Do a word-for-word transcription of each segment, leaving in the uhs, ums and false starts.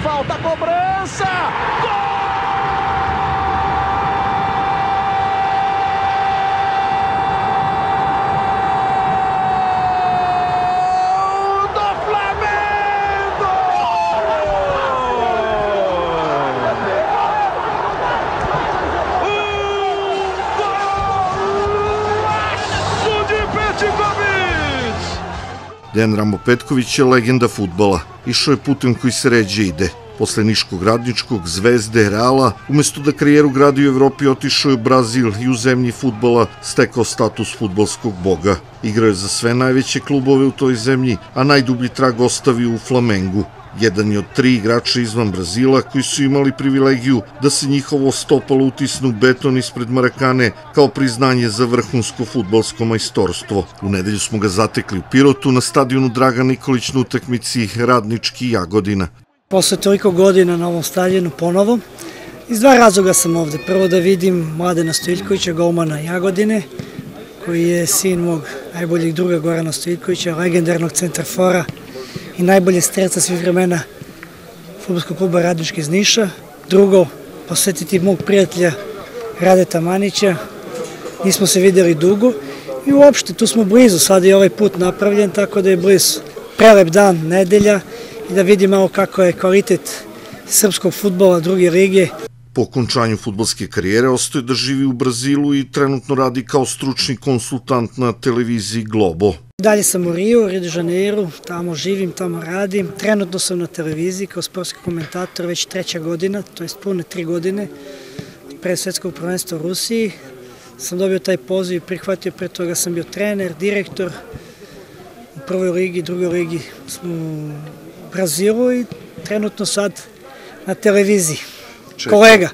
falta, cobrança! Gol! Dejan Ramo Petković je legenda fudbala. Išao je putem koji se ređe ide. Posle Niškog Radničkog, Zvezde, Reala, umesto da karijeru gradi u Evropi, otišao je u Brazil i u zemlji fudbala stekao status fudbalskog boga. Igrao je za sve najveće klubove u toj zemlji, a najdublji trag ostavio u Flamengu. Jedan je od tri igrača izvan Brazila koji su imali privilegiju da se njihovo stopalo utisnu beton ispred Marakane kao priznanje za vrhunsko fudbalsko majstorstvo. U nedelju smo ga zatekli u Pirotu na stadionu Dragan Nikolić na utakmici Radnički Jagodina. Posle toliko godina na ovom stadionu ponovo, iz dva razloga sam ovde. Prvo da vidim Mladena Stojiljkovića, golmana Jagodine, koji je sin mog najboljeg druga Gorana Stojiljkovića, legendarnog centarfora i najbolje strelca svih vremena fudbalskog kluba Radnički iz Niša. Drugo, posetiti mog prijatelja Radeta Manića, nismo se vidjeli dugo i uopšte tu smo blizu, sad je ovaj put napravljen, tako da je blizu. Prelep dan, nedelja i da vidi malo kako je kvalitet srpskog fudbala druge lige. Po okončanju fudbalske karijere ostaje da živi u Brazilu i trenutno radi kao stručni konsultant na televiziji Globo. Dalje sam u Riju, Rio de Janeiro, tamo živim, tamo radim. Trenutno sam na televiziji kao sportski komentator već treća godina, to je pune tri godine. Pre svetskog prvenstva u Rusiji sam dobio taj poziv i prihvatio, pre toga sam bio trener, direktor u prvoj ligi, drugoj ligi u Brazilu i trenutno sad na televiziji. Kolega.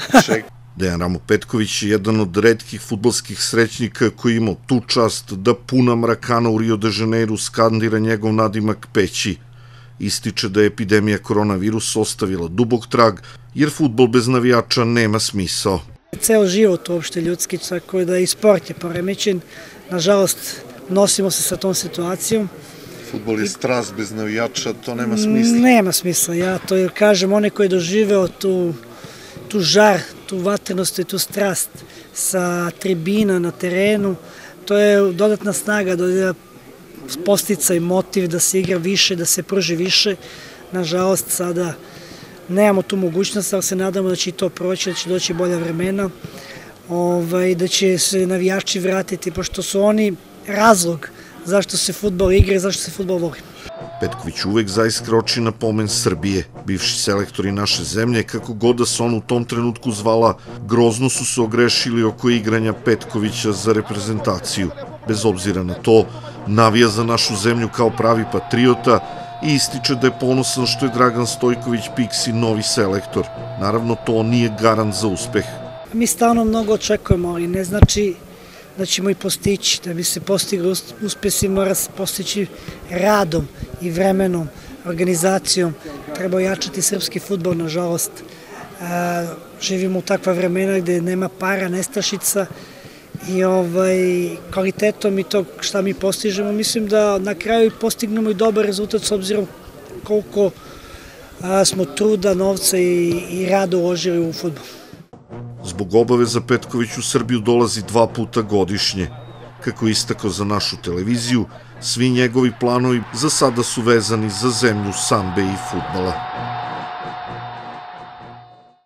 Dejan Ramo Petković je jedan od retkih fudbalskih srećnika koji je imao tu čast da puna Marakana u Rio de Janeiro skandira njegov nadimak Peći. Ističe da je epidemija koronavirusa ostavila dubok trag, jer fudbal bez navijača nema smisao. Ceo život uopšte ljudski, tako da i sport je poremećen. Nažalost, nosimo se sa tom situacijom. Fudbal je strast bez navijača, to nema smisla. Nema smisla, ja to kažem, one koji je doživeo tu tu žar, tu vatrenost i tu strast sa tribina na terenu, to je dodatna snaga, dodatna postica i motiv da se igra više, da se pruži više. Nažalost, sada nemamo tu mogućnost, ali se nadamo da će i to proći, da će doći bolja vremena, da će se navijači vratiti, pošto su oni razlog zašto se fudbal igra i zašto se fudbal voli. Petković uvek zaiskra oči na pomen Srbije. Bivši selektori naše zemlje, kako god da se on u tom trenutku zvala, grozno su se ogrešili oko igranja Petkovića za reprezentaciju. Bez obzira na to, navija za našu zemlju kao pravi patriota i ističe da je ponosan što je Dragan Stojković Piksi novi selektor. Naravno, to nije garant za uspeh. Mi stalno mnogo očekujemo, ali ne znači da ćemo i postići. Da bi se postigli uspesi, mora se postići radom i vremenom, organizacijom. Treba ojačati srpski fudbal, nažalost. Živimo u takva vremena gde nema para, nestašica i kvalitetom i to šta mi postižemo. Mislim da na kraju postignemo i dobar rezultat s obzirom koliko smo truda, novca i rada uložili u fudbal. Zbog obaveza Petković u Srbiju dolazi dva puta godišnje. Kako je istakao za našu televiziju, svi njegovi planovi za sada su vezani za zemlju sambe i fudbala.